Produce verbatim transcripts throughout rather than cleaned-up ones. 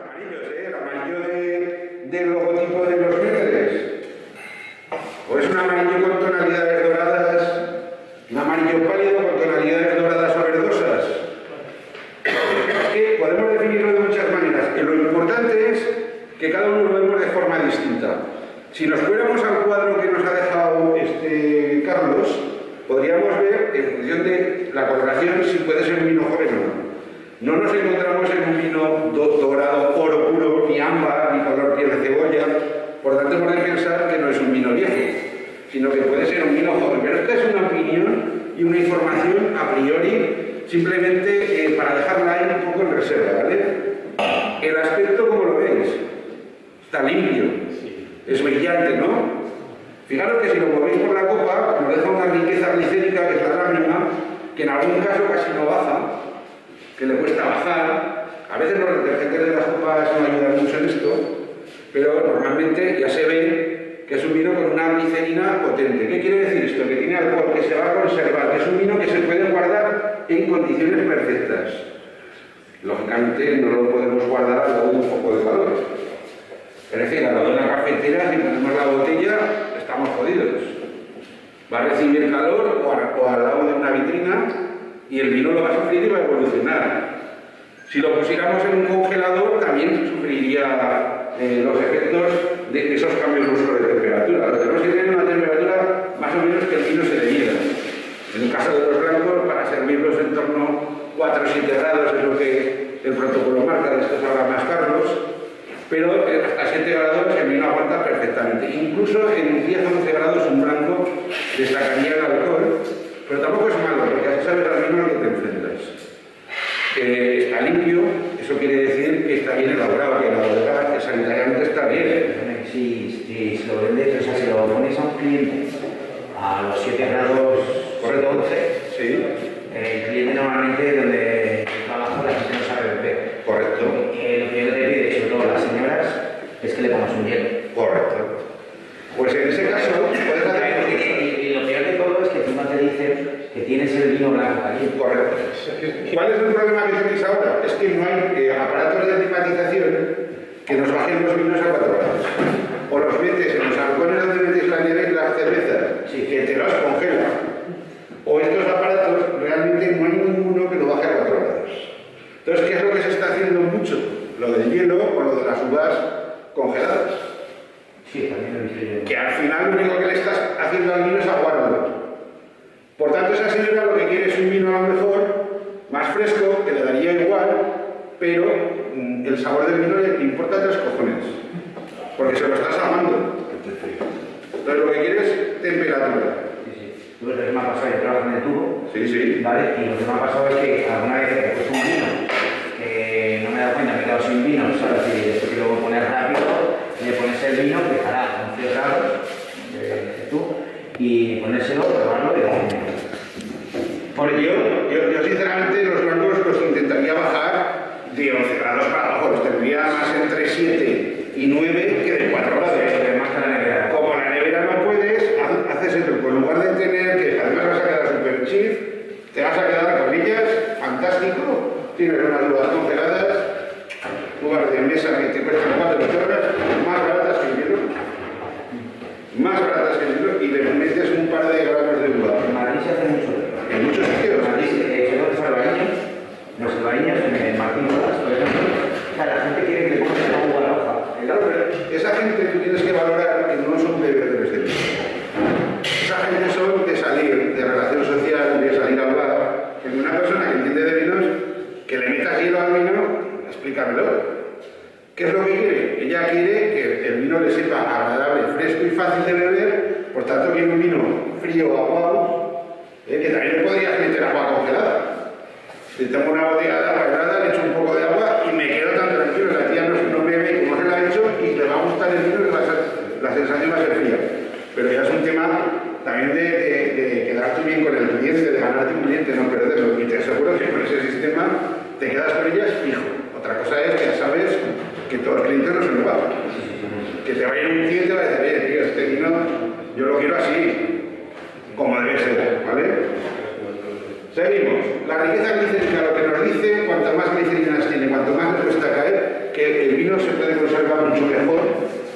amarillos, ¿eh? El amarillo de, del logotipo de los Mercedes. O es un amarillo con tonalidades doradas, un amarillo pálido con tonalidades doradas o verdosas. Es que podemos definirlo de muchas maneras. Y lo importante es que cada uno lo vemos de forma distinta. Si nos fuéramos al cuadro que nos ha dejado este Carlos, podríamos ver, en función de la coloración, si puede ser un vino joven o no. No nos encontramos en un vino dorado, oro puro, ni ámbar, ni color piel de cebolla. Por tanto, hemos de pensar que no es un vino viejo, sino que puede ser un vino joven. Pero esta es una opinión y una información a priori, simplemente eh, para dejarla ahí un poco en reserva, ¿vale? El aspecto, ¿cómo lo veis? Está limpio, es brillante, ¿no? Fijaros que si lo movéis por la copa, nos deja una riqueza glicérica, que es la lágrima, que en algún caso casi no baja, que le cuesta bajar. A veces los detergentes de las copas no ayudan mucho en esto, pero normalmente ya se ve que es un vino con una glicerina potente. ¿Qué quiere decir esto? Que tiene alcohol, que se va a conservar, que es un vino que se puede guardar en condiciones perfectas. Lógicamente no lo podemos guardar al lado de un foco de calor. Es decir, al lado de una cafetera, si ponemos la botella, estamos jodidos. Va a recibir calor o, a, o al lado de una vitrina y el vino lo va a sufrir y va a evolucionar. Si lo pusiéramos en un congelador, también sufriría eh, los efectos de esos cambios bruscos de temperatura. Lo que tenemos que tener una temperatura más o menos que el vino se dehiela. En el caso de los blancos, para servirlos en torno a cuatro o siete grados, es lo que el protocolo marca, de esto sabrá más Carlos, pero hasta siete grados el vino aguanta perfectamente. Incluso en diez a once grados un blanco destacaría el alcohol, pero tampoco es malo, porque así sabes al vino al que te enfrentas. Eh, está limpio, eso quiere decir que está bien elaborado, que la bodega sanitariamente está bien. Si, si, si lo vendes, o sea, si lo pones a un cliente a los siete grados, correcto, once, sí. El cliente normalmente donde trabaja la gente no sabe beber. Correcto. Eh, lo que yo te pide, sobre todo a las señoras, es que le pongas un hielo. Correcto. Pues en ese caso, puedes hacer... Y, y lo peor de todo es que encima te dicen que tienes el vino blanco caliente. Correcto. ¿Cuál es el problema que tenéis ahora? Es que no hay eh, aparatos de climatización que nos bajen los vinos a cuatro grados. O los metes en los halcones donde metes la nieve y la cerveza, sí, que te los congela. O estos aparatos, realmente no hay ninguno que lo baje a cuatro grados. Entonces, ¿qué es lo que se está haciendo mucho? Lo del hielo o lo de las uvas congeladas. Sí, también lo hice yo. Que al final lo único que le estás haciendo al vino es aguarlo. Por tanto, esa señora lo que quiere es un vino a lo mejor más fresco, que le daría igual, pero mmm, el sabor del vino le importa tres cojones, porque se lo estás amando. Entonces lo que quiere es temperatura. Sí, sí. Tú ves lo que me ha pasado, yo trabajo en el tubo, sí, sí. ¿vale? Y lo que me ha pasado es que alguna vez he puesto un vino que no me he dado cuenta, me he quedado sin vino, ¿sabes? Y después que luego poner rápido, le pones el vino, que estará a once grados, eh, tú, y ponérselo, probarlo y decirme. Porque yo, yo, yo sinceramente los blancos los intentaría bajar de once grados para abajo, los tendría más entre siete y nueve que de cuatro grados. Sí, más que la nevera. Como la nevera no puedes, haces esto, pues en lugar de tener que además vas a quedar super chill, te vas a quedar con ellas, fantástico, tienes unas uvas congeladas, uvas de mesa que te cuestan cuatro horas, más baratas que el hielo, más baratas que el hielo, y le metes un par de gramos de uva. En Madrid se hace mucho. En muchos sitios. En Madrid, eh, los albariños, los albariños, en Martín Rodas, por ejemplo, o sea, la gente quiere que le pongas una uva roja. Claro, pero esa gente tú tienes que valorar que no son bebedores de vino. Esa gente son de salir, de relación social, de salir a hablar. Porque una persona que entiende de vinos, que le metas hielo al vino, explícamelo. ¿Qué es lo que quiere? Ella quiere que el vino le sepa agradable, fresco y fácil de beber, por tanto quiere un vino frío, aguado, eh, que también le podrías meter agua congelada. Si tengo una botella de agua helada, le echo un poco de agua y me quedo tan tranquilo. La tía no, no bebe como se la ha hecho y le va a gustar el vino y la, la sensación va a ser fría. Pero ya es un tema también de, de, de quedarte bien con el cliente, de ganarte un cliente, no perderlo. Y te aseguro que con ese sistema te quedas con ellas fijo. Otra cosa es que ya sabes que todo el cliente no se lo va. Que te vaya un cliente y va a decir, oye, tío, este vino yo lo quiero así, como debe ser, ¿vale? Seguimos. La riqueza glicérica lo que nos dice, cuanto más glicerinas tiene, cuanto más le cuesta caer, que el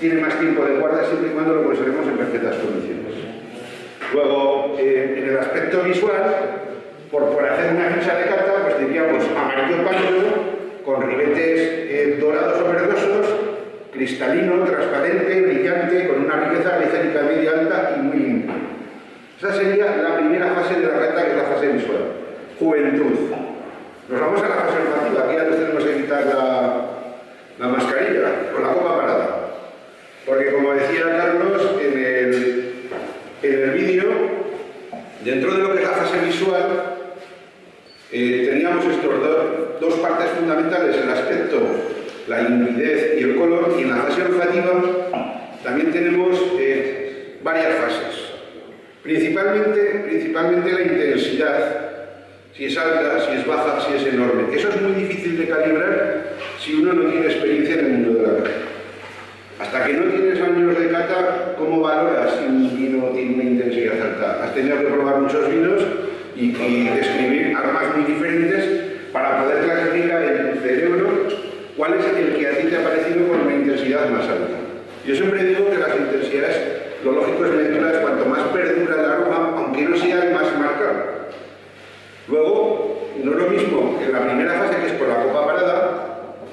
tiene más tiempo de guarda siempre y cuando lo conservemos en perfectas condiciones. Luego, eh, en el aspecto visual, por, por hacer una ficha de cata, pues diríamos amarillo pálido, con ribetes eh, dorados o verdosos, cristalino, transparente, brillante, con una riqueza glicémica media alta y muy limpia. Esa sería la primera fase de la cata, que es la fase visual. Juventud. Nos vamos a la fase olfativa. Aquí antes tenemos que quitar la, la mascarilla, con la copa parada. Porque como decía Carlos en el, en el vídeo, dentro de lo que es la fase visual, eh, teníamos estos dos, dos partes fundamentales, el aspecto, la limpidez y el color, y en la fase olfativa también tenemos eh, varias fases. Principalmente, principalmente la intensidad, si es alta, si es baja, si es enorme. Eso es muy difícil de calibrar si uno no tiene experiencia en el mundo de la cata. Hasta que no tienes años de cata, ¿cómo valoras si un vino tiene una intensidad alta? Has tenido que probar muchos vinos y, y describir aromas muy diferentes para poder clasificar en tu cerebro cuál es el que a ti te ha parecido con una intensidad más alta. Yo siempre digo que las intensidades, lo lógico es medirlas cuanto más perdura el aroma, aunque no sea el más marcado. Luego, no es lo mismo en la primera fase, que es por la copa parada,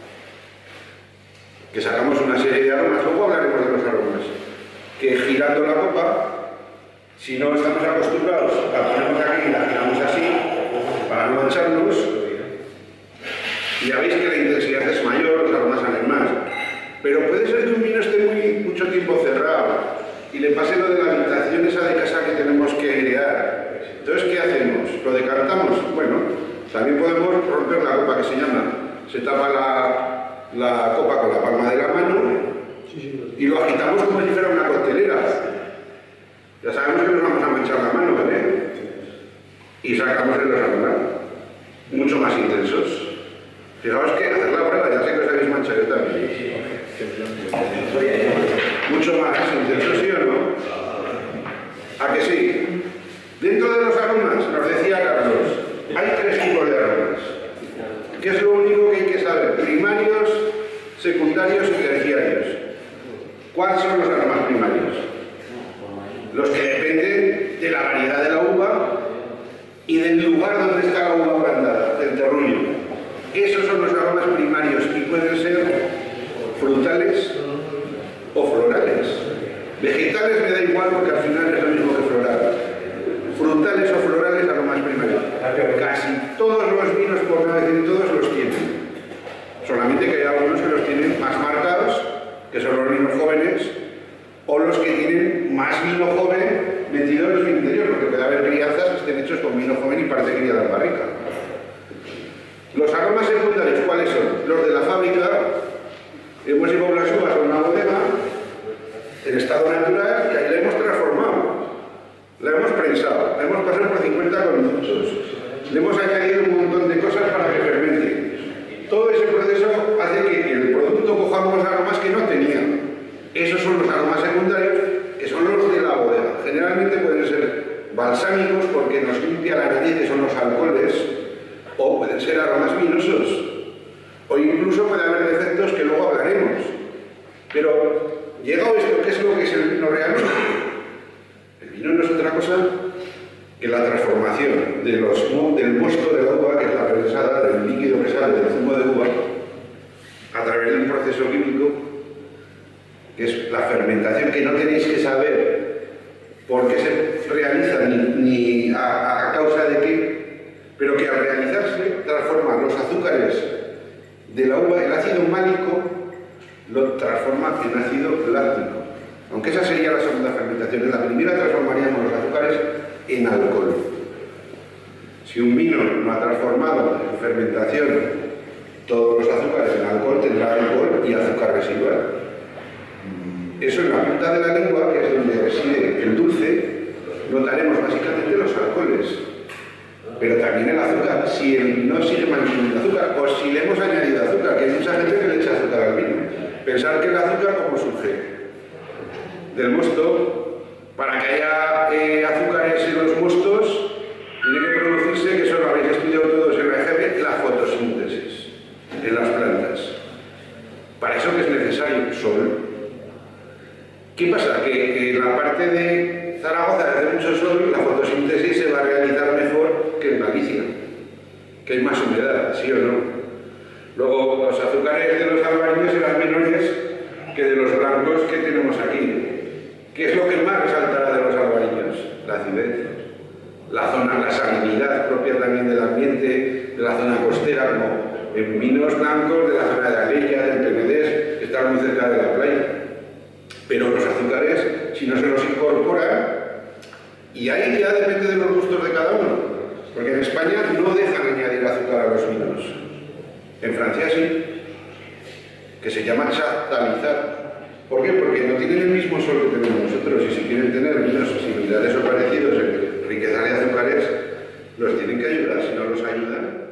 que sacamos una serie de aromas, luego hablaremos de los aromas, que girando la copa, si no estamos acostumbrados, la ponemos aquí y la giramos así, para no mancharnos, y ya veis que la intensidad es mayor, los aromas salen más. Pero puede ser que un vino esté muy, mucho tiempo cerrado y le pase lo de la habitación esa de casa que tenemos que airear. Entonces, ¿qué hacemos? ¿Lo decantamos? Bueno, también podemos romper la copa, que se llama. Se tapa la, la copa con la palma de la mano y lo agitamos como si fuera una coctelera. Ya sabemos que nos vamos a manchar la mano, ¿vale? Y sacamos el aromas mucho más intensos. Fijaos que hacer la prueba, ya sé que os habéis manchado yo también. Mucho más intenso, ¿sí o no? ¿A que sí? Dentro de los aromas, nos decía Carlos, hay tres tipos de aromas. ¿Qué es lo único que hay que saber? Primarios, secundarios y terciarios. ¿Cuáles son los aromas primarios? Los que dependen de la variedad de la uva y del lugar donde está la uva plantada, del terruño. Esos son los aromas primarios y pueden ser frutales o florales. Vegetales me da igual porque al final es lo mismo que floral. Frutales o florales, aromas primarios. Casi todos los vinos, por no decir todos, los tienen. Solamente que hay algunos que los tienen más marcados, que son los vinos jóvenes, o los que tienen más vino joven metido en su interior, porque puede haber crianzas que estén hechos con vino joven y parece criada en barrica. Los aromas secundarios, ¿cuáles son? Los de la fábrica. Hemos llevado las uvas a una bodega en estado natural y ahí la hemos transformado. La hemos prensado, la hemos pasado por cincuenta minutos. Le hemos añadido un montón de cosas para que fermente. Todo ese proceso hace que el producto cojamos aromas que no tenía. Esos son los aromas secundarios, que son los de la bodega. Generalmente pueden ser balsámicos porque nos limpia la nariz, que son los alcoholes, o pueden ser aromas vinosos, o incluso puede haber defectos que luego hablaremos. Pero, llegado esto, ¿qué es lo que es el vino realmente? El vino no es otra cosa que la transformación de los, del mosto de la uva, que es la prensada, del líquido que sale del zumo de uva, a través de un proceso químico, que es la fermentación, que no tenéis que saber por qué se realiza ni, ni a, a causa de qué, pero que al realizarse transforma los azúcares de la uva, el ácido málico lo transforma en ácido láctico. Aunque esa sería la segunda fermentación. En la primera transformaríamos los azúcares en alcohol. Si un vino no ha transformado en fermentación todos los azúcares en alcohol, tendrá alcohol y azúcar residual. Eso en la punta de la lengua, que es donde reside el dulce, notaremos básicamente los alcoholes. Pero también el azúcar, si el vino sigue manteniendo azúcar, o si le hemos añadido azúcar, que hay mucha gente que le echa azúcar al vino. Pensar que el azúcar, ¿cómo surge? Del mosto. Para que haya eh, azúcares en los mostos, tiene que producirse, que eso lo habéis estudiado todos en la E G B, la fotosíntesis en las plantas. Para eso que es necesario sol. ¿Qué pasa? Que, que en la parte de Zaragoza, desde mucho sol, la fotosíntesis se va a realizar mejor que en Galicia, que hay más humedad, ¿sí o no? Luego, los azúcares de los albariños serán menores que de los blancos que tenemos aquí. ¿Qué es lo que más resaltará de los albariños? La acidez. La zona, la salinidad propia también del ambiente, de la zona costera, como en vinos blancos de la zona de Alella, del Penedés, que están muy cerca de la playa. Pero los azúcares, si no se los incorporan, y ahí ya depende de los gustos de cada uno, porque en España no dejan añadir azúcar a los vinos. En Francia sí, que se llama chaptalizar. ¿Por qué? Porque no tienen el mismo sol que tenemos nosotros, y si quieren tener vinos similares o parecidos en riqueza de azúcares, los tienen que ayudar. Si no los ayudan,